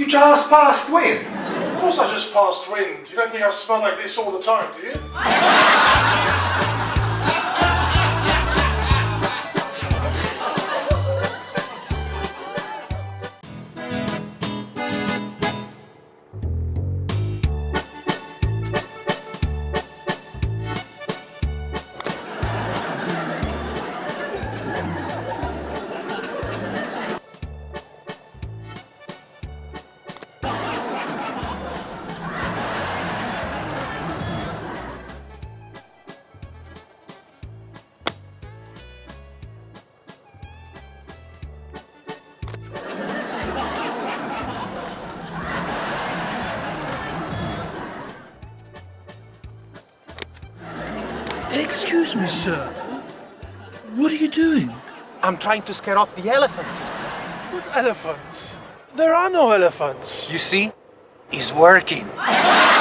just passed wind? Of course I just passed wind. You don't think I smell like this all the time, do you? Excuse me, sir. What are you doing? I'm trying to scare off the elephants. What elephants? There are no elephants. You see? It's working.